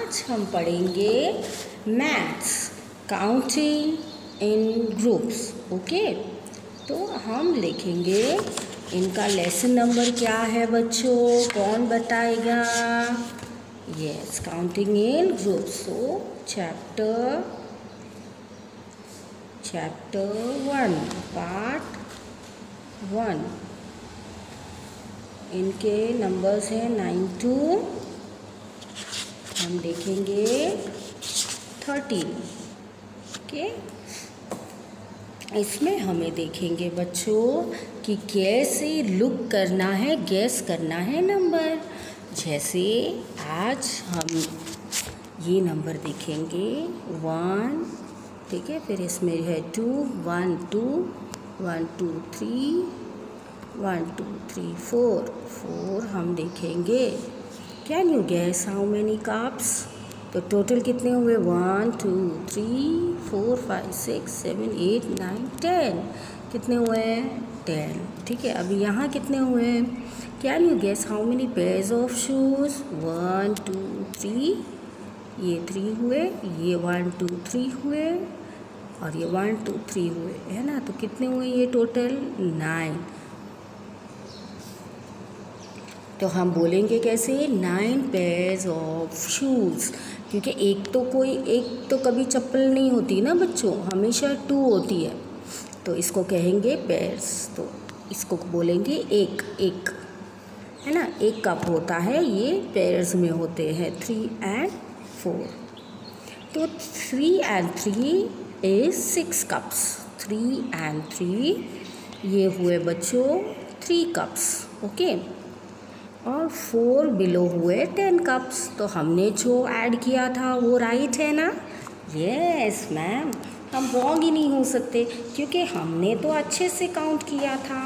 आज हम पढ़ेंगे maths counting in groups. Okay, तो हम लिखेंगे इनका लेसन नंबर क्या है बच्चों, कौन बताएगा? Yes, counting in groups. So chapter 1 part 1, इनके नंबर्स हैं 9 to हम देखेंगे 13। ओके, इसमें हमें देखेंगे बच्चों कि कैसे लुक करना है, गैस करना है नंबर। जैसे आज हम ये नंबर देखेंगे 1, ठीक है, फिर इसमें है 2, 1 2 1 2 3 1 2 3 4 हम देखेंगे। Can you guess how many cups? तो टोटल कितने हुए? 1 2 3 4 5 6 7 8 9 10। कितने हुए? 10। ठीक है, अभी यहाँ कितने हुए? Can you guess how many pairs of shoes? 1 2 3, ये 3 हुए, ये 1 2 3 हुए और ये 1 2 3 हुए, है ना? तो कितने हुए ये टोटल? 9। तो हम बोलेंगे कैसे? 9 पेयर्स ऑफ शूज़, क्योंकि एक तो कभी चप्पल नहीं होती ना बच्चों, हमेशा 2 होती है। तो इसको कहेंगे पेयर्स, तो इसको बोलेंगे एक, है ना? एक कप होता है, ये पेयर्स में होते हैं 3 and 4। तो 3 and 3 is 6 cups। 3 and 3 ये हुए बच्चों 3 cups। ओके, और 4 बिलो हुए 10 कप्स। तो हमने जो ऐड किया था वो राइट है ना? यस मैम, हम रॉन्ग ही नहीं हो सकते क्योंकि हमने तो अच्छे से काउंट किया था।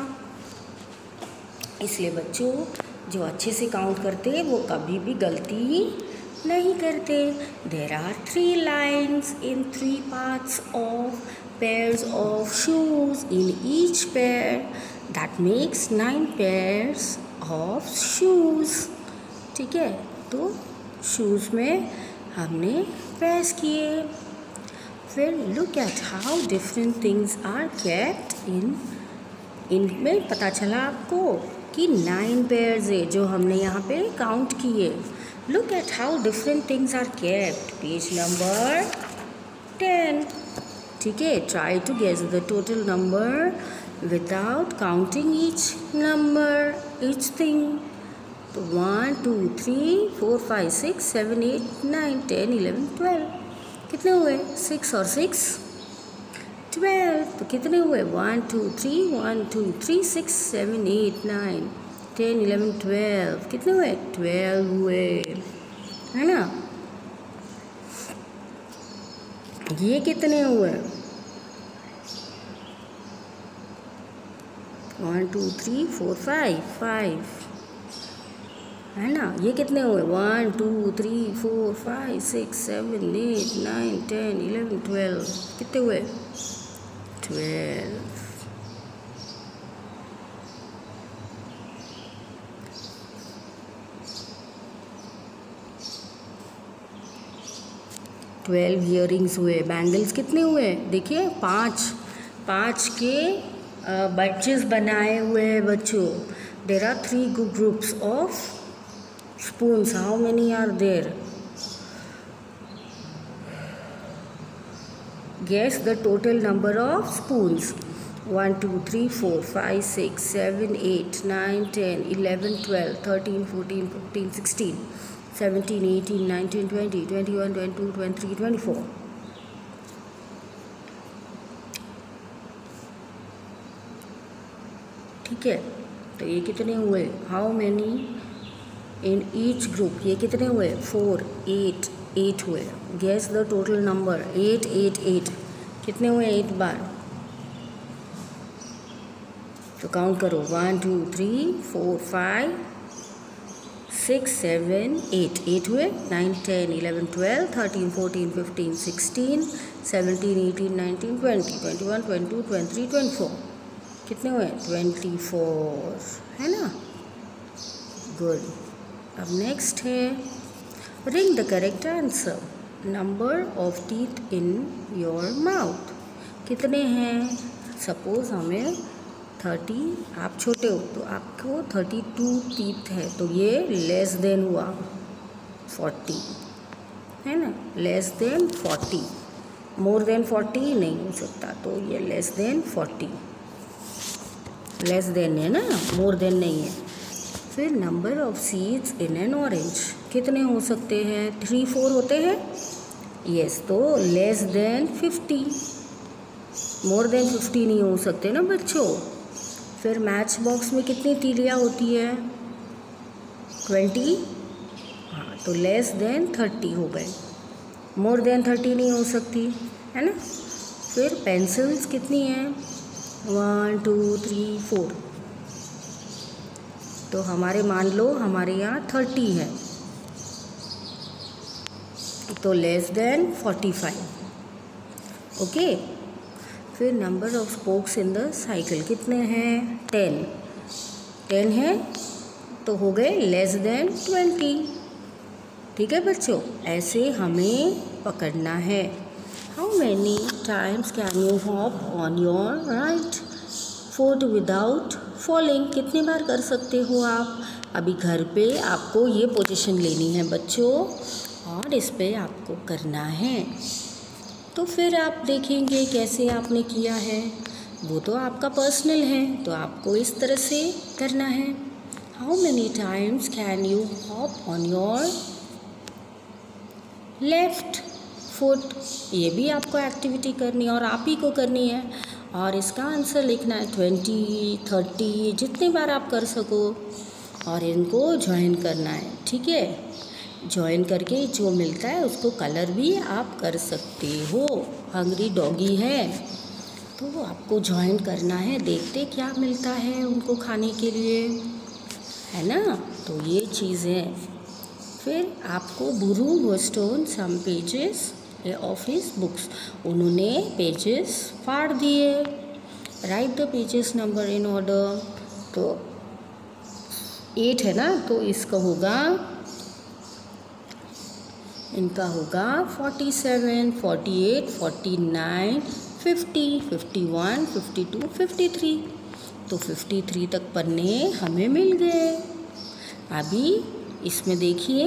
इसलिए बच्चों जो अच्छे से काउंट करते वो कभी भी गलती नहीं करते। There are 3 lines in 3 parts of pairs of shoes in each pair, that makes 9 pairs of shoes. ठीक है, तो शूज़ में हमने पेयर्स किए। फिर look at how different things are kept इनमें पता चला आपको कि 9 पेयर्स है जो हमने यहाँ पे काउंट किए। Look at how different things are kept, page number 10। ठीक है, try to guess the total number without counting each number, each thing। तो 1 2 3 4 5 6 7 8 9 10 11 12 कितने हुए? 6 और 6 12। तो कितने हुए? 1 2 3 1 2 3 6 7 8 9 10 11 12 कितने हुए? 12 हुए, है ना? ये कितने हुए? 1 2 3 4 5 है ना? ये कितने हुए? 1 2 3 4 5 6 7 8 9 10 11 12 कितने हुए? 12। इयरिंग्स हुए। बैंगल्स कितने हुए? देखिए 5 के बच्चेस बनाए हुए हैं बच्चों। There are 3 groups of spoons. How many are there? Guess the total number of spoons. 1 2 3 4 5 6 7 8 9 10 11 12 13 14 15 16 17 18 19 20 21 22 23 24। ठीक है, तो ये कितने हुए? How many in each group? ये कितने हुए? 4 8 हुए। Guess the total number. 8 8 8 कितने हुए? 8 बार। तो काउंट करो। 1 2 3 4 5 6 7 8 हुए। 9 10 11 12 13 14 15 16 17 18 19 20 21 22 23 24 कितने हुए? 24, है ना? गुड। अब नेक्स्ट है Ring the correct answer. Number of teeth in your mouth. कितने हैं? सपोज हमें 30, आप छोटे हो तो आपको 32 टीथ है, तो ये लेस देन हुआ 40, है ना, लेस देन 40. मोर देन 40 नहीं हो सकता, तो ये लेस देन 40, लेस देन है ना, मोर देन नहीं है. फिर number of seeds in an orange. कितने हो सकते हैं? 3-4 होते हैं. यस, तो लेस देन 50, मोर देन 50 नहीं हो सकते ना बच्चों. फिर मैच बॉक्स में कितनी तीलियाँ होती है? 20. हाँ, तो लेस देन 30 हो गए. मोर देन 30 नहीं हो सकती, है ना. फिर पेंसिल्स कितनी हैं? 1 2 3 4. तो हमारे मान लो हमारे यहाँ 30 है, तो लेस देन 45. ओके. फिर number of spokes in the cycle कितने हैं? 10 है, तो हो गए लेस देन 20. ठीक है बच्चों, ऐसे हमें पकड़ना है. How many times can you hop on your right foot without falling. कितनी बार कर सकते हो आप? अभी घर पे आपको ये पोजीशन लेनी है बच्चों, और इस पे आपको करना है. तो फिर आप देखेंगे कैसे आपने किया है, वो तो आपका पर्सनल है, तो आपको इस तरह से करना है. How many times can you hop on your left foot. ये भी आपको एक्टिविटी करनी है और आप ही को करनी है, और इसका आंसर लिखना है 20 30, जितनी बार आप कर सको, और इनको ज्वाइन करना है. ठीक है, ज्वाइन करके जो मिलता है उसको कलर भी आप कर सकते हो. हंग्री डॉगी है तो आपको ज्वाइन करना है, देखते क्या मिलता है उनको खाने के लिए, है ना. तो ये चीज़ें. फिर आपको बुरू has torn some pages of his books. उन्होंने पेजेस फाड़ दिए. Write the pages number in order. तो 8 है ना, तो इसका होगा, इनका होगा 47 48 49 50 51 52 53. तो 53 तक पन्ने हमें मिल गए. अभी इसमें देखिए,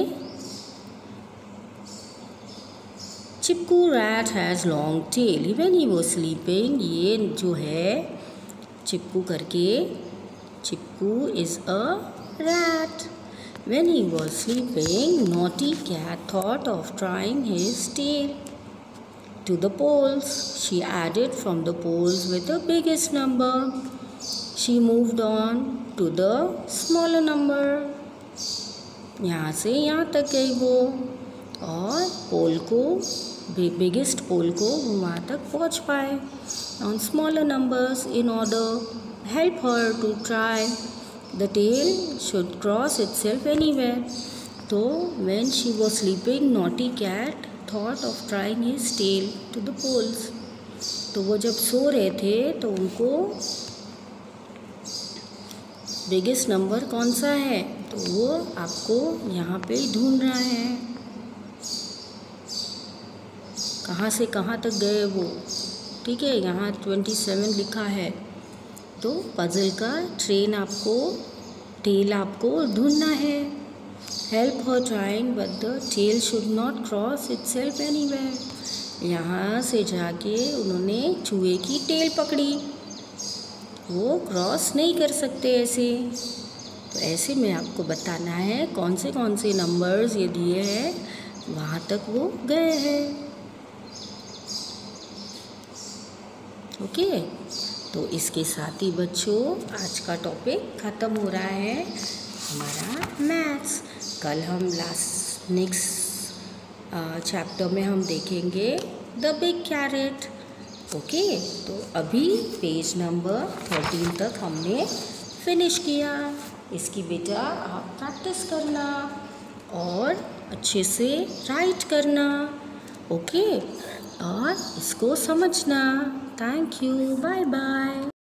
Chipku rat has long tail when he was sleeping. ये जो है चिपकू करके, Chipku is a rat. When he was sleeping, Naughty Cat thought of trying his tail to the poles. She added from the poles with the biggest number. She moved on to the smaller number. यहाँ से यहाँ तक गई वो, और पोल को, biggest पोल को वहाँ तक पहुँच पाए. On smaller numbers in order help her to try. The tail should cross itself anywhere. So when she was sleeping, Naughty Cat thought of trying his tail to the poles. तो वो जब सो रहे थे तो उनको बिगेस्ट नंबर कौन सा है, तो वो आपको यहाँ पे ढूंढ रहा है. कहाँ से कहाँ तक गए वो. ठीक है, यहाँ 27 लिखा है. तो पजल का टेल आपको ढूंढना है. Help her trying but the tail should not cross itself anywhere. यहाँ से जाके उन्होंने चूहे की टेल पकड़ी, वो क्रॉस नहीं कर सकते ऐसे. तो ऐसे में आपको बताना है कौन से नंबर्स ये दिए हैं, वहाँ तक वो गए हैं. ओके. तो इसके साथ ही बच्चों आज का टॉपिक ख़त्म हो रहा है हमारा मैथ्स. कल हम नेक्स्ट चैप्टर में हम देखेंगे द बिग कैरेट. ओके. तो अभी पेज नंबर 13 तक हमने फिनिश किया. इसकी बेटा आप प्रैक्टिस करना और अच्छे से राइट करना. ओके. और इसको समझना. Thank you. Bye bye.